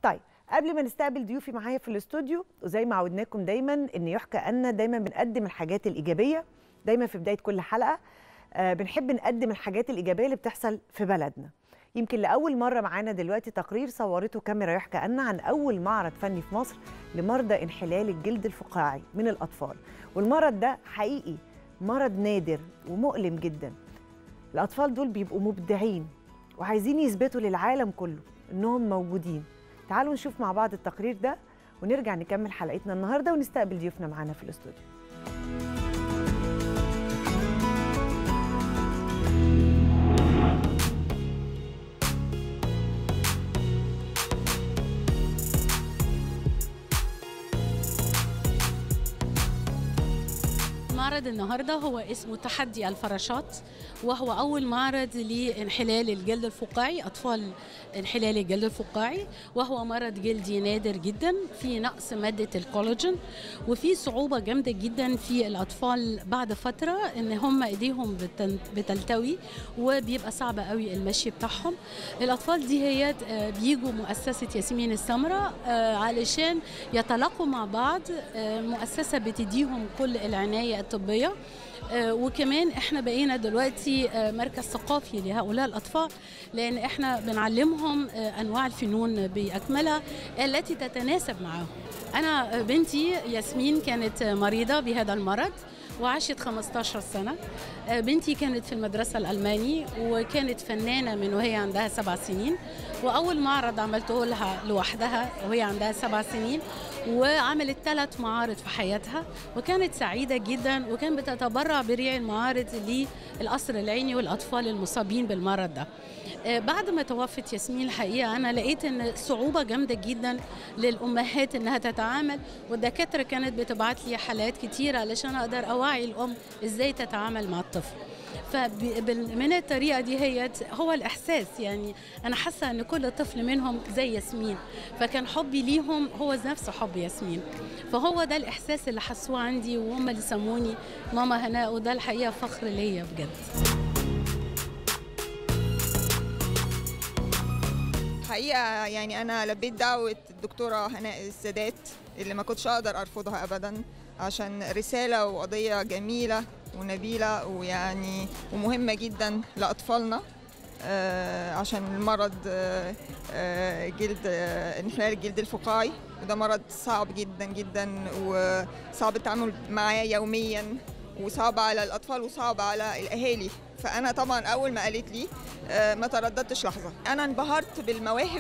طيب قبل ما نستقبل ضيوفي معايا في الاستوديو، وزي ما عودناكم دايما ان يحكى أن دايما بنقدم الحاجات الإيجابية دايما في بداية كل حلقة. بنحب نقدم الحاجات الإيجابية اللي بتحصل في بلدنا. يمكن لأول مرة معانا دلوقتي تقرير صورته كاميرا يحكى أن عن أول معرض فني في مصر لمرضى انحلال الجلد الفقاعي من الأطفال. والمرض ده حقيقي مرض نادر ومؤلم جدا. الأطفال دول بيبقوا مبدعين وعايزين يثبتوا للعالم كله إنهم موجودين. تعالوا نشوف مع بعض التقرير ده ونرجع نكمل حلقتنا النهارده ونستقبل ضيوفنا معانا في الاستوديو. معرض النهارده هو اسمه تحدي الفراشات، وهو أول معرض لانحلال الجلد الفقاعي، أطفال انحلال الجلد الفقاعي، وهو مرض جلدي نادر جدا في نقص مادة الكولاجين، وفي صعوبة جامدة جدا في الأطفال بعد فترة إن هم إيديهم بتلتوي وبيبقى صعب قوي المشي بتاعهم. الأطفال دي هي بيجوا مؤسسة ياسمين السمراء علشان يتلاقوا مع بعض. مؤسسة بتديهم كل العناية الطبية، وكمان احنا بقينا دلوقتي مركز ثقافي لهؤلاء الأطفال، لأن احنا بنعلمهم أنواع الفنون بأكملها التي تتناسب معهم. أنا بنتي ياسمين كانت مريضة بهذا المرض وعاشت 15 سنة. بنتي كانت في المدرسة الألماني وكانت فنانة من وهي عندها 7 سنين، وأول معرض عملته لها لوحدها وهي عندها 7 سنين، وعملت 3 معارض في حياتها وكانت سعيدة جدا، وكان بتتبرع بريع المعارض للقصر العيني والأطفال المصابين بالمرض ده. بعد ما توفت ياسمين الحقيقة أنا لقيت أن صعوبة جامدة جدا للأمهات أنها تتعامل، والدكاترة كانت بتبعت لي حالات كتيرة علشان أقدر أوعي الأم إزاي تتعامل مع الطفل. فمن الطريقة دي هو الإحساس، يعني أنا حاسة أن كل طفل منهم زي ياسمين، فكان حبي ليهم هو نفسه حب ياسمين، فهو ده الإحساس اللي حسوه عندي، وهم اللي سموني ماما هناء، وده الحقيقة فخر ليا بجد. حقيقة يعني أنا لبيت دعوة الدكتورة هناء السادات اللي ما كنتش أقدر أرفضها أبدا، عشان رسالة وقضية جميلة ونبيلة ويعني ومهمة جدا لأطفالنا، عشان المرض جلد انحلال الجلد الفقاعي، وده مرض صعب جدا جدا وصعب التعامل معاه يوميا، وصعب على الأطفال وصعب على الأهالي. فأنا طبعا أول ما قالت لي ما ترددتش لحظة. أنا انبهرت بالمواهب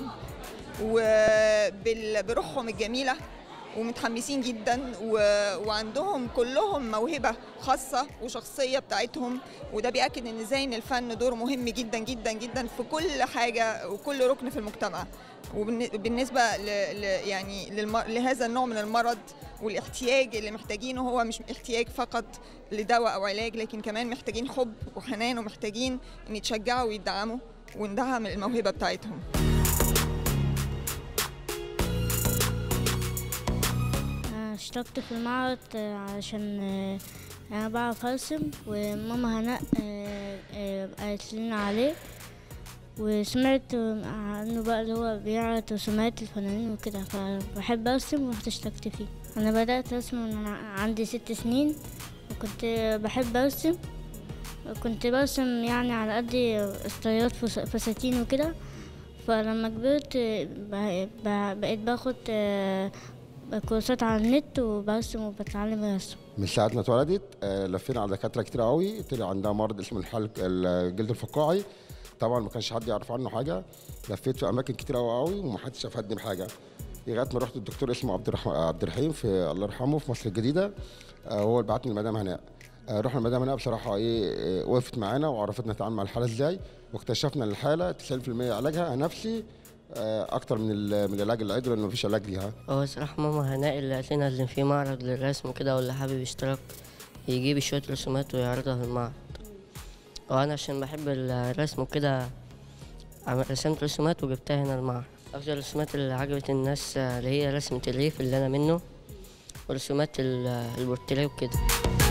وبروحهم الجميلة، ومتحمسين جدا وعندهم كلهم موهبة خاصة وشخصية بتاعتهم، وده بيأكد ان ازاي ان الفن دور مهم جدا جدا جدا في كل حاجة وكل ركن في المجتمع. وبالنسبة يعني لهذا النوع من المرض والاحتياج اللي محتاجينه، هو مش احتياج فقط لدواء او علاج، لكن كمان محتاجين حب وحنان، ومحتاجين ان يتشجعوا ويدعموا وندعم الموهبة بتاعتهم. اشتركت في المعرض عشان انا بعرف ارسم، وماما هناء قالت لنا عليه، وسمعت عنه بقى اللي هو بيعرض رسومات الفنانين وكده، فبحب ارسم ورحت اشتركت فيه. انا بدأت ارسم من عندي 6 سنين، وكنت بحب ارسم، كنت برسم يعني على قد ستايلات فساتين وكده. فلما كبرت بقيت باخد كورسات على النت وبرسم وبتعلم الرسم. من ساعة ما اتولدت لفينا على دكاترة كتير قوي، طلع عندها مرض اسمه انحلال الجلد الفقاعي. طبعا ما كانش حد يعرف عنه حاجة، لفيت في أماكن كتير قوي ومحدش أفادني بحاجة، لغاية ما رحت الدكتور اسمه عبد الرحيم في الله يرحمه في مصر الجديدة، هو اللي بعتني لمدام هناء. رحنا لمدام هناء بصراحة وقفت معانا وعرفتنا نتعامل مع الحالة ازاي، واكتشفنا ان الحالة 90% علاجها نفسي اكتر من العلاج العضوي، لانه مفيش علاج ليها. هو صراحه ماما هناء اللي قالت لنا ان في معرض للرسم كده، واللي حابب يشترك يجيب شويه رسومات ويعرضها في المعرض. وانا عشان بحب الرسم وكده رسمت رسومات وجبتها هنا المعرض. افضل الرسومات اللي عجبت الناس اللي هي رسمه الريف اللي انا منه، ورسومات البورتريه وكده.